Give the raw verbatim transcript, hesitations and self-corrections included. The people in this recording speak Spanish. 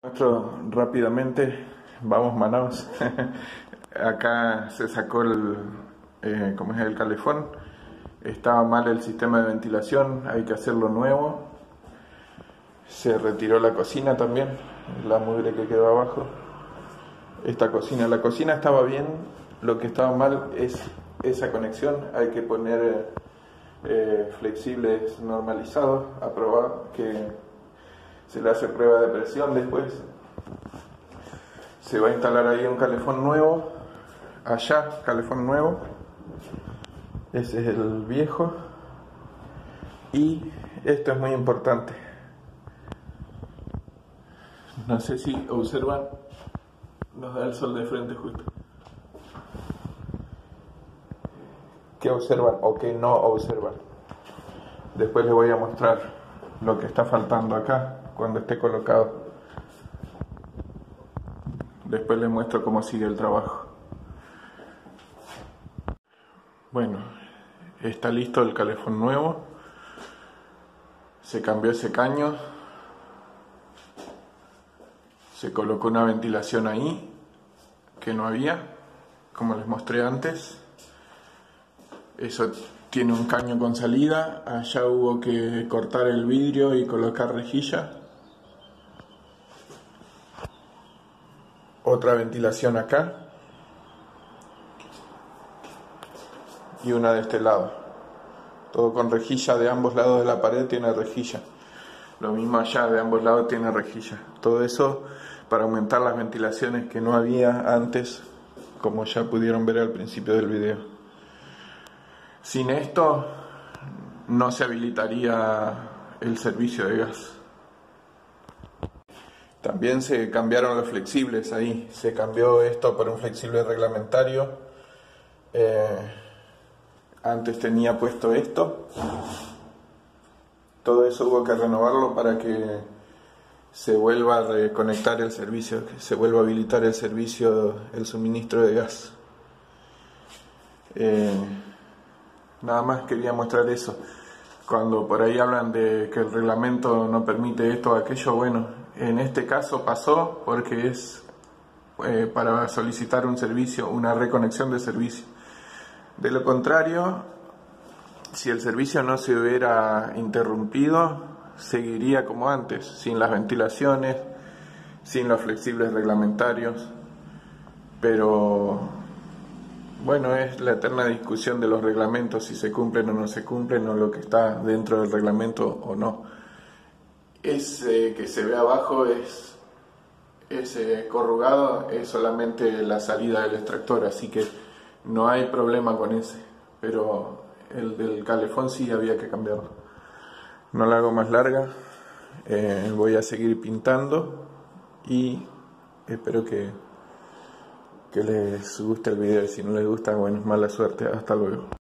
Muestro rápidamente, vamos Manaos. Acá se sacó el, eh, como es el calefón, estaba mal el sistema de ventilación, hay que hacerlo nuevo. Se retiró la cocina también, la mugre que quedó abajo. Esta cocina, la cocina estaba bien, lo que estaba mal es esa conexión, hay que poner eh, flexibles normalizados, aprobados, que se le hace prueba de presión después. Se va a instalar ahí un calefón nuevo, allá, calefón nuevo, ese es el viejo. Y esto es muy importante, no sé si observan, nos da el sol de frente justo. ¿Qué observan o qué no observan? Después les voy a mostrar lo que está faltando acá cuando esté colocado. Después les muestro cómo sigue el trabajo. Bueno, está listo el calefón nuevo. Se cambió ese caño. Se colocó una ventilación ahí que no había, como les mostré antes. Eso tiene un caño con salida. Allá hubo que cortar el vidrio y colocar rejilla. Otra ventilación acá. Y una de este lado. Todo con rejilla, de ambos lados de la pared tiene rejilla. Lo mismo allá, de ambos lados tiene rejilla. Todo eso para aumentar las ventilaciones que no había antes, como ya pudieron ver al principio del video. Sin esto no se habilitaría el servicio de gas. También se cambiaron los flexibles ahí. Se cambió esto por un flexible reglamentario. Eh, antes tenía puesto esto. Todo eso hubo que renovarlo para que se vuelva a reconectar el servicio, que se vuelva a habilitar el servicio, el suministro de gas. Eh, nada más quería mostrar eso. Cuando por ahí hablan de que el reglamento no permite esto o aquello, bueno, en este caso pasó porque es eh, para solicitar un servicio, una reconexión de servicio. De lo contrario, si el servicio no se hubiera interrumpido, seguiría como antes, sin las ventilaciones, sin los flexibles reglamentarios. Pero bueno, es la eterna discusión de los reglamentos, si se cumplen o no se cumplen, o lo que está dentro del reglamento o no. Ese que se ve abajo es ese corrugado, es solamente la salida del extractor, así que no hay problema con ese, pero el del calefón sí había que cambiarlo. No la hago más larga, eh, voy a seguir pintando y espero que, que les guste el video. Si no les gusta, bueno, mala suerte, hasta luego.